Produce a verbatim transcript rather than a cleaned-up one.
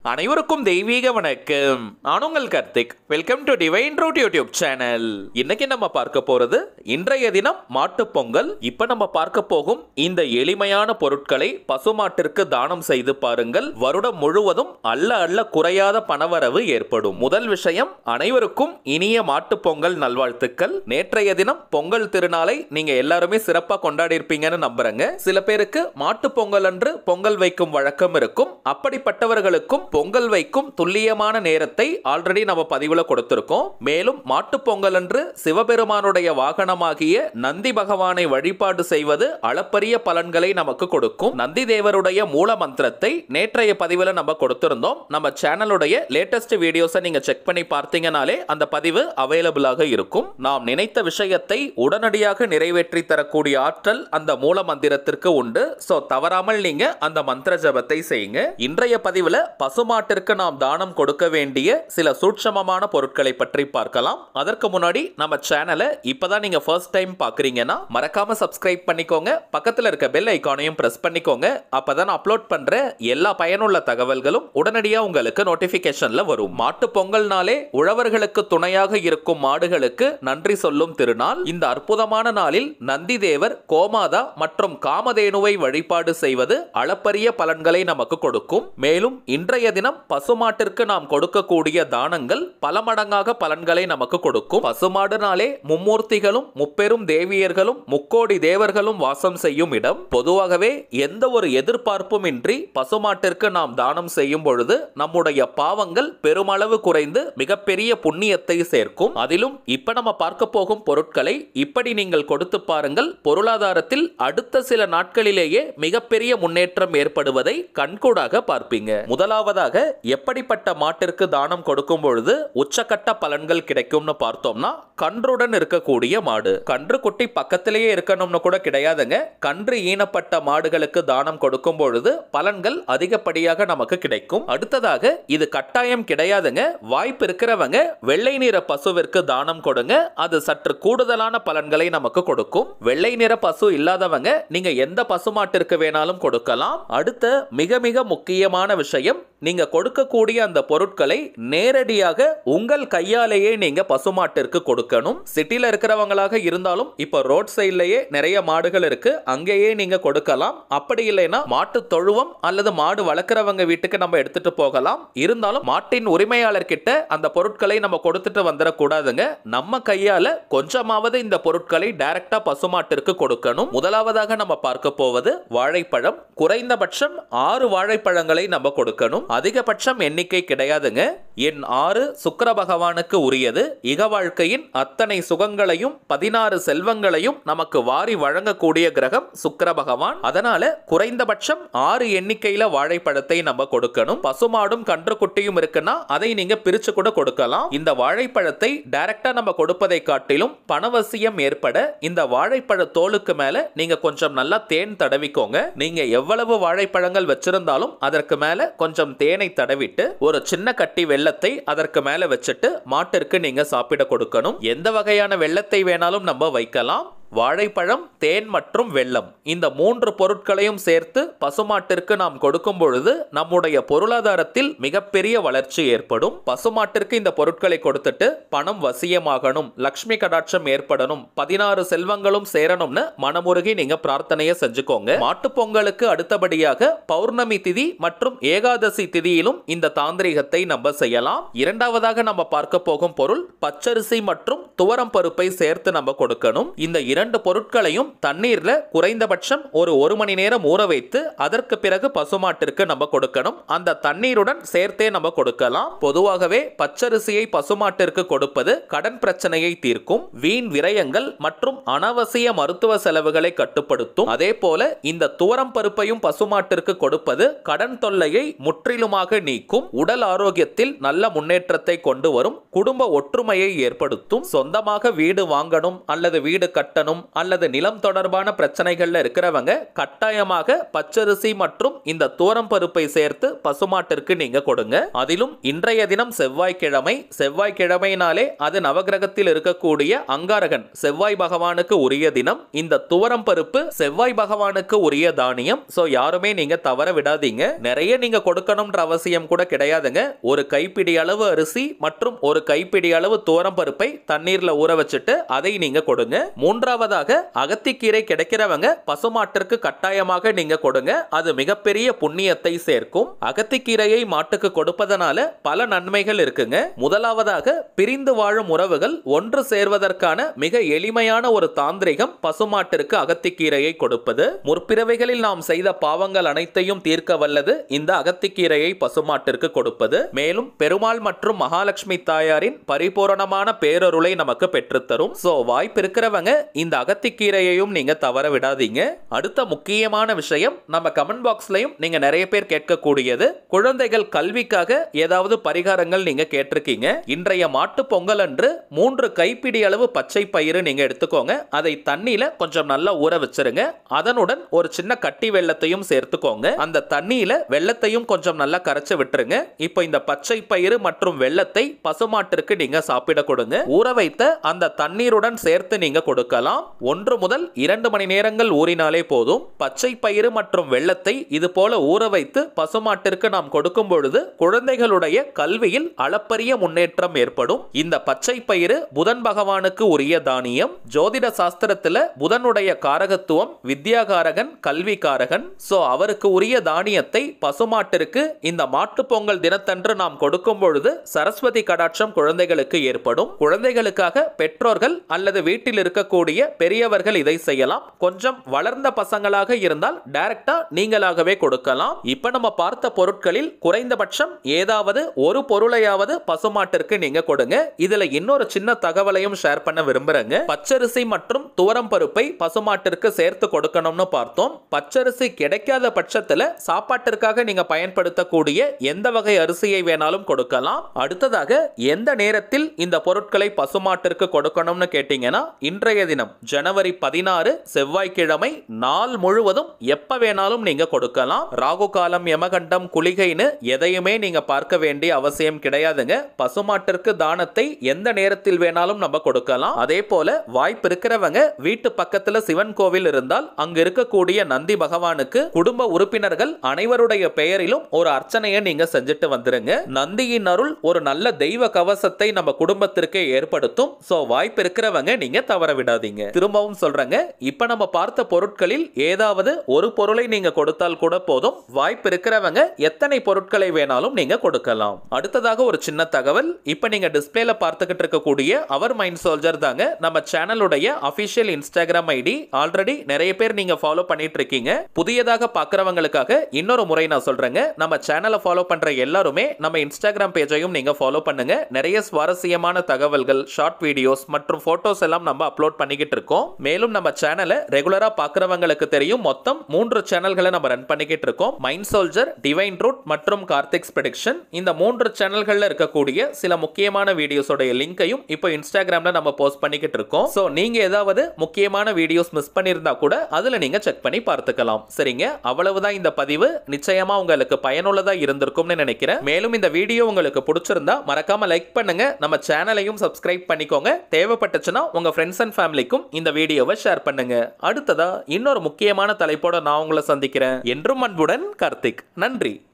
அனைவருக்கும் தெய்வீக வணக்கம். நான் உங்கள் Karthik. Welcome to divine root YouTube channel. இன்னைக்கு நம்ம பார்க்க போறது இன்றைய தினம் மாட்டுப் பொங்கல். இப்ப நம்ம பார்க்க போகும் இந்த எளிமையான பொருட்களை பசுமாட்டிற்கு தானம் செய்து பாருங்கள். வருடம் முழுவதும் அல்ல அல்ல குறையாத பணவரவு ஏற்படும். முதல் விஷயம், அனைவருக்கும் இனிய மாட்டுப் பொங்கல் நல்வாழ்த்துக்கள். நேற்றைய தினம் பொங்கல் திருநாளை நீங்க எல்லாருமே சிறப்பா கொண்டாடி இருப்பீங்கன்னு நம்புறேங்க. சில பேருக்கு மாட்டுப் பொங்கல் அன்று பொங்கல் வைக்கும் வழக்கம் இருக்கும். அப்படிப்பட்டவர்களுக்கும் பொங்கல் வைக்கும் துல்லியமான நேரத்தை ஆல்ரெடி நம்ம பதிவுல கொடுத்திருக்கோம். மேலும் மாட்டுப் பொங்கல் அன்று சிவபெருமானுடைய வாகனமாகிய நந்தி பகவானை வழிபாடு செய்வது அளப்பரிய பலன்களை நமக்கு கொடுக்கும். நந்தி தேவருடைய மூல மந்திரத்தை நேற்றைய பதிவுல நம்ம கொடுத்திருந்தோம். நம்ம சேனலுடைய லேட்டஸ்ட் வீடியோஸை நீங்க செக் பண்ணி பார்த்தீங்கனாலே அந்த பதிவு அவைலபிளாக இருக்கும். நாம் நினைத்த விஷயத்தை உடனடியாக நிறைவேற்றி தரக்கூடிய ஆற்றல் அந்த மூல மந்திரத்திற்கு உண்டு. சோ தவறாமல் நீங்க அந்த மந்திர ஜபத்தை செய்யுங்க. இன்றைய பதிவுல பசுமாட்டிற்கு நாம் தானம் கொடுக்க வேண்டிய சில சூட்சமமான பொருட்களை பற்றி பார்க்கலாம். அதற்கு முன்னாடி நம்ம சேனலை இப்பதான் நீங்க ஃபர்ஸ்ட் டைம் பாக்குறீங்கன்னா மறக்காம சப்ஸ்கிரைப் பண்ணிக்கோங்க. பக்கத்துல இருக்க பெல் ஐகானையும் பிரஸ் பண்ணிக்கோங்க. அப்பதான் அப்லோட் பண்ற எல்லா பயனுள்ள தகவல்களும் உடனடியா உங்களுக்கு நோட்டிபிகேஷன்ல வரும். மாட்டு பொங்கல்னாலே உழவர்களுக்கு துணையாக இருக்கும் மாடுகளுக்கு நன்றி சொல்லும் திருநாள். இந்த அற்புதமான நாளில் நந்தி தேவர், கோமாதா மற்றும் காமதேனுவை வழிபாடு செய்வது அளப்பரிய பலன்களை நமக்கு கொடுக்கும். மேலும் இன்றைய தினம் பசுமாட்டிற்கு நாம் கொடுக்கக்கூடிய தானங்கள் பல மடங்காக பலன்களை நமக்கு கொடுக்கும். பசுமாடுனாலே மும்மூர்த்திகளும் முப்பெரும் தேவியர்களும் முக்கோடி தேவர்களும் வாசம் செய்யும் இடம். பொதுவாகவே எந்த ஒரு எதிர்பார்ப்பும் இன்றி பசுமாட்டிற்கு நாம் தானம் செய்யும் பொழுது நம்முடைய பாவங்கள் பெருமளவு குறைந்து மிகப்பெரிய புண்ணியத்தை சேர்க்கும். அதிலும் இப்ப நம்ம பார்க்க போகும் பொருட்களை இப்படி நீங்கள் கொடுத்து பாருங்கள். பொருளாதாரத்தில் அடுத்த சில நாட்களிலேயே மிகப்பெரிய முன்னேற்றம் ஏற்படுவதை கண்கூடாக பார்ப்பீங்க. முதலாவதாக எப்படிப்பட்ட மாட்டிற்கு தானம் கொடுக்கும் பொழுது உச்சக்கட்ட பலன்கள் கிடைக்கும்னு பார்த்தோம்னா, கன்றுடன் இருக்கக்கூடிய மாடு. கன்று குட்டி பக்கத்திலேயே இருக்கணும்னு கூட கிடையாதுங்க. கன்று ஈனப்பட்ட மாடுகளுக்கு தானம் கொடுக்கும் பொழுது பலன்கள் அதிகப்படியாக நமக்கு கிடைக்கும். அடுத்ததாக, இது கட்டாயம் கிடையாதுங்க, வாய்ப்பு இருக்கிறவங்க வெள்ளை நிற பசுவிற்கு தானம் கொடுங்க. அது சற்று கூடுதலான பலன்களை நமக்கு கொடுக்கும். வெள்ளை நிற பசு இல்லாதவங்க நீங்க எந்த பசுமாட்டிற்கு வேணாலும் கொடுக்கலாம். அடுத்த மிக மிக முக்கியமான விஷயம், நீங்க கொடுக்கக்கூடிய அந்த பொருட்களை நேரடியாக உங்கள் கையாலேயே நீங்க பசுமாட்டிற்கு கொடுக்கணும். சிட்டில இருக்கிறவங்களாக இருந்தாலும் இப்ப ரோட் சைட்லயே நிறைய மாடுகள் இருக்கு, அங்கேயே நீங்க கொடுக்கலாம். அப்படி இல்லைன்னா மாட்டு தொழுவம் அல்லது மாடு வளர்க்கிறவங்க வீட்டுக்கு நம்ம எடுத்துட்டு போகலாம். இருந்தாலும் மாட்டின் உரிமையாளர் கிட்ட அந்த பொருட்களை நம்ம கொடுத்துட்டு வந்துடக்கூடாதுங்க. நம்ம கையால கொஞ்சமாவது இந்த பொருட்களை டைரக்டா பசுமாட்டிற்கு கொடுக்கணும். முதலாவதாக நம்ம பார்க்க போவது வாழைப்பழம். குறைந்தபட்சம் ஆறு வாழைப்பழங்களை நம்ம கொடுக்கணும். அதிகபட்சம் எண்ணிக்கை கிடையாதுங்க. எண் ஆறு சுக்கிர பகவானுக்கு உரியது. இக வாழ்க்கையின் அத்தனை சுகங்களையும் பதினாறு செல்வங்களையும் நமக்கு வாரி வழங்கக்கூடிய கிரகம் சுக்கிர பகவான். அதனால குறைந்தபட்சம் ஆறு எண்ணிக்கையில வாழைப்பழத்தை நம்ம கொடுக்கணும். பசுமாடும் கன்று குட்டியும் இருக்குன்னா அதை நீங்க பிரிச்சு கூட கொடுக்கலாம். இந்த வாழைப்பழத்தை டைரக்டா நம்ம கொடுப்பதை காட்டிலும் பணவசியம் ஏற்பட இந்த வாழைப்பழ தோலுக்கு மேல நீங்க கொஞ்சம் நல்லா தேன் தடவிக்கோங்க. நீங்க எவ்வளவு வாழைப்பழங்கள் வச்சிருந்தாலும் அதற்கு மேல கொஞ்சம் தேனை தடவிட்டு ஒரு சின்ன கட்டி வெல்லத்தை அதற்கு மேல வச்சுட்டு மாட்டிற்கு நீங்க சாப்பிட கொடுக்கணும். எந்த வகையான வெல்லத்தை வேணாலும் நம்ம வைக்கலாம். வாழைப்பழம், தேன் மற்றும் வெல்லம், இந்த மூன்று பொருட்களையும் சேர்த்து பசுமாட்டிற்கு நாம் கொடுக்கும் பொழுது நம்முடைய பொருளாதாரத்தில் மிகப்பெரிய வளர்ச்சி ஏற்படும். பசுமாட்டிற்கு இந்த பொருட்களை கொடுத்துட்டு பணம் வசியமாகணும், லக்ஷ்மி கடாட்சம் ஏற்படணும், பதினாறு செல்வங்களும் சேரணும்னு மனமுருகி நீங்க பிரார்த்தனையை செஞ்சுக்கோங்க. மாட்டுப் பொங்கலுக்கு அடுத்தபடியாக பௌர்ணமி திதி மற்றும் ஏகாதசி திதியிலும் இந்த தாந்திரிகத்தை நம்ம செய்யலாம். இரண்டாவதாக நம்ம பார்க்க போகும் பொருள் பச்சரிசி மற்றும் துவரம் பருப்பை சேர்த்து நம்ம கொடுக்கணும். இந்த இரண்டு பொருட்களையும் தண்ணீர்ல குறைந்தபட்சம் ஒரு ஒரு மணி நேரம் ஊற வைத்து அதற்கு பிறகு பசுமாட்டிற்கு நம்ம கொடுக்கணும். அந்த தண்ணீருடன் சேர்த்தே நம்ம கொடுக்கலாம். பொதுவாகவே பச்சரிசியை பசுமாட்டிற்கு கொடுப்பது கடன் பிரச்சனையை தீர்க்கும், வீண் விரயங்கள் மற்றும் அனாவசிய மருத்துவ செலவுகளை கட்டுப்படுத்தும். அதே போல இந்த துவரம் பருப்பையும் பசுமாட்டிற்கு கொடுப்பது கடன் தொல்லையை முற்றிலுமாக நீக்கும், உடல் ஆரோக்கியத்தில் நல்ல முன்னேற்றத்தை கொண்டு வரும், குடும்ப ஒற்றுமையை ஏற்படுத்தும். சொந்தமாக வீடு வாங்கணும் அல்லது வீடு கட்டணும் வேணும் அல்லது நிலம் தொடர்பான பிரச்சனைகள்ல இருக்கிறவங்க கட்டாயமாக பச்சரிசி மற்றும் இந்த துவரம் பருப்பை சேர்த்து பசுமாட்டிற்கு நீங்க கொடுங்க. அதிலும் இன்றைய தினம் செவ்வாய்க்கிழமை, செவ்வாய்க்கிழமைனாலே அது நவகிரகத்தில் இருக்கக்கூடிய அங்காரகன் செவ்வாய் பகவானுக்கு உரிய தினம். இந்த துவரம் பருப்பு செவ்வாய் பகவானுக்கு உரிய தானியம். சோ யாருமே நீங்க தவற விடாதீங்க. நிறைய நீங்க கொடுக்கணும்ன்ற அவசியம் கூட கிடையாதுங்க. ஒரு கைப்பிடி அளவு அரிசி மற்றும் ஒரு கைப்பிடி அளவு துவரம் பருப்பை தண்ணீர்ல ஊற வச்சுட்டு அதை நீங்க கொடுங்க. மூன்றாவதாக அகத்திக்கீரை கிடைக்கிறவங்க பசுமாட்டிற்கு கட்டாயமாக நீங்க கொடுங்க. அது மிகப்பெரிய புண்ணியத்தை சேர்க்கும். அகத்திக்கீரையை மாட்டுக்கு கொடுப்பதனால பல நன்மைகள் இருக்குங்க. முதலாவதாக பிரிந்து வாழும் உறவுகள் ஒன்று சேர்வதற்கான மிக எளிமையான ஒரு தாந்திரிகம் பசுமாட்டிற்கு அகத்திக்கீரையை கொடுப்பது. முற்பிறவைகளில் நாம் செய்த பாவங்கள் அனைத்தையும் தீர்க்க வல்லது இந்த அகத்திக்கீரையை பசுமாட்டிற்கு கொடுப்பது. மேலும் பெருமாள் மற்றும் மகாலட்சுமி தாயாரின் பரிபூரணமான பேரருளை நமக்கு பெற்றுத்தரும். சோ வாய்ப்பு இருக்கிறவங்க இந்த அகத்திக்கீரையையும் நீங்க தவற விடாதீங்க. அடுத்த முக்கியமான விஷயம், நம்ம கமெண்ட் பாக்ஸ்லயும் நீங்க நிறைய பேர் கேட்கக்கூடியது, குழந்தைகள் கல்விக்காக ஏதாவது பரிகாரங்கள் நீங்க கேட்டிருக்கீங்க. இன்றைய மாட்டு பொங்கல் அன்று மூன்று கைப்பிடி அளவு பச்சை பயிறு நீங்க எடுத்துக்கோங்க. அதை தண்ணியில கொஞ்சம் நல்லா ஊற வச்சிருங்க. அதனுடன் ஒரு சின்ன கட்டி வெள்ளத்தையும் சேர்த்துக்கோங்க. அந்த தண்ணியில வெள்ளத்தையும் கொஞ்சம் நல்லா கரைச்சு விட்டுருங்க. இப்போ இந்த பச்சை பயிறு மற்றும் வெள்ளத்தை பசுமாட்டிற்கு நீங்க சாப்பிட கொடுங்க. ஊற வைத்த அந்த தண்ணீருடன் சேர்த்து நீங்க கொடுக்கலாம். ஒன்று முதல் இரண்டு மணி நேரங்கள் ஊறினாலே போதும். பச்சை பயிறு மற்றும் வெள்ளத்தை இது போல ஊற வைத்து பசுமாட்டிற்கு நாம் கொடுக்கும் பொழுது குழந்தைகளுடைய கல்வியில் அளப்பரிய முன்னேற்றம் ஏற்படும். இந்த பச்சை பயிறு புதன் பகவானுக்கு உரிய தானியம். ஜோதிட சாஸ்திரத்துல புதனுடைய காரகத்துவம் வித்யாகாரகன், கல்விகாரகன். சோ அவருக்கு உரிய தானியத்தை பசுமாட்டிற்கு இந்த மாட்டு பொங்கல் தினத்தன்று நாம் கொடுக்கும் பொழுது சரஸ்வதி கடாட்சம் குழந்தைகளுக்கு ஏற்படும். குழந்தைகளுக்காக பெற்றோர்கள் அல்லது வீட்டில் இருக்கக்கூடிய பெரியவர்கள் இதை செய்யலாம். கொஞ்சம் வளர்ந்த பசங்களாக இருந்தால் டைரக்டா நீங்களாகவே கொடுக்கலாம். இப்ப நம்ம பார்த்த பொருட்களில் குறைந்தபட்சம் ஏதாவது ஒரு பொருளையாவது பசுமாட்டிற்கு நீங்க கொடுங்க. இதுல இன்னொரு சின்ன தகவலையும் ஷேர் பண்ண விரும்புறேங்க. பச்சரிசி மற்றும் துவரம் பருப்பை பசுமாட்டிற்கு சேர்த்து கொடுக்கணும்னு பார்த்தோம். பச்சரிசி கிடைக்காத பட்சத்துல சாப்பாட்டிற்காக நீங்க பயன்படுத்தக்கூடிய எந்த வகை அரிசியை வேணாலும் கொடுக்கலாம். அடுத்ததாக எந்த நேரத்தில் இந்த பொருட்களை பசுமாட்டிற்கு கொடுக்கணும்னு கேட்டீங்கன்னா, இன்றைய தினம் ஜனவரி பதினாறு செவ்வாய்க்கிழமை நாள் முழுவதும் எப்ப வேணாலும் நீங்க கொடுக்கலாம். ராகு காலம், யமகண்டம், குளிகைன்னு எதையுமே நீங்க பார்க்க வேண்டிய அவசியம் கிடையாதுங்க. பசுமாட்டிற்கு தானத்தை எந்த நேரத்தில் வேணாலும் நம்ம கொடுக்கலாம். அதே போல வாய்ப்பு இருக்கிறவங்க வீட்டு பக்கத்துல சிவன் கோவில் இருந்தால் அங்க இருக்கக்கூடிய நந்தி பகவானுக்கு குடும்ப உறுப்பினர்கள் அனைவருடைய பெயரிலும் ஒரு அர்ச்சனையை நீங்க செஞ்சுட்டு வந்துருங்க. நந்தியின் அருள் ஒரு நல்ல தெய்வ கவசத்தை நம்ம குடும்பத்திற்கு ஏற்படுத்தும். சோ வாய்ப்பு இருக்கிறவங்க நீங்க தவற விடாதீங்க. திரும்பவும் சொல்றேங்க, இப்ப நம்ம பார்த்த பொருட்களில் ஏதாவது ஒரு பொருளை நீங்க கொடுத்தால் கூட போதும். வாய்ப்பு இருக்கிறவங்க எத்தனை பொருட்களை வேணாலும் நீங்க கொடுக்கலாம். அடுத்ததாக ஒரு சின்ன தகவல், இப்ப நீங்க டிஸ்பிளேல பார்த்துக்கிட்டு இருக்கக்கூடிய அவர் மைண்ட் சோல்ஜர் தாங்க நம்ம சேனலுடைய அபிஷியல் இன்ஸ்டாகிராம் ஐடி. ஆல்ரெடி நிறைய பேர் நீங்க ஃபாலோ பண்ணிட்டு இருக்கீங்க. புதியதாக பார்க்கறவங்களுக்காக இன்னொரு முறை நான் சொல்றேங்க, நம்ம சேனலை ஃபாலோ பண்ற எல்லாருமே நம்ம இன்ஸ்டாகிராம் பேஜையும் நீங்க ஃபாலோ பண்ணுங்க. நிறைய சுவாரஸ்யமான தகவல்கள், ஷார்ட் வீடியோஸ் மற்றும் போட்டோஸ் எல்லாம் நம்ம அப்லோட் பண்ணிக்கிட்டு இருக்கோம். மேலும் நம்ம சேனலை ரெகுலரா பார்க்கறவங்களுக்கு தெரியும், மொத்தம் மூன்று சேனல்களை நம்ம ரன் பண்ணிக்கிட்டு இருக்கோம். மைண்ட் சோல்ஜர், டிவைன் ரூட் மற்றும் கார்த்திக்ஸ் ப்ரெடிக்ஷன். இந்த மூன்று சேனல்கள்ல இருக்கக்கூடிய சில முக்கியமான வீடியோஸோட லிங்கையும் இப்போ இன்ஸ்டாகிராம்ல நம்ம போஸ்ட் பண்ணிக்கிட்டு இருக்கோம். சோ நீங்க ஏதாவது முக்கியமான வீடியோஸ் மிஸ் பண்ணியிருந்தா கூட அதுல நீங்க செக் பண்ணி பார்த்துக்கலாம். சரிங்க, அவ்வளவுதான் இந்த பதிவு. நிச்சயமா உங்களுக்கு பயனுள்ளதா இருந்திருக்கும்னு நினைக்கிறேன். மேலும் இந்த வீடியோ உங்களுக்கு பிடிச்சிருந்தா மறக்காம லைக் பண்ணுங்க. நம்ம சேனலையும் சப்ஸ்கிரைப் பண்ணிக்கோங்க. தேவைப்பட்டுச்சுன்னா உங்க ஃப்ரெண்ட்ஸ் அண்ட் ஃபேமிலிக்கும் இந்த வீடியோவை ஷேர் பண்ணுங்க. அடுத்ததா இன்னொரு முக்கியமான தலைப்போட நான் உங்களை சந்திக்கிறேன். என்றும் அன்புடன் கார்த்திக். நன்றி.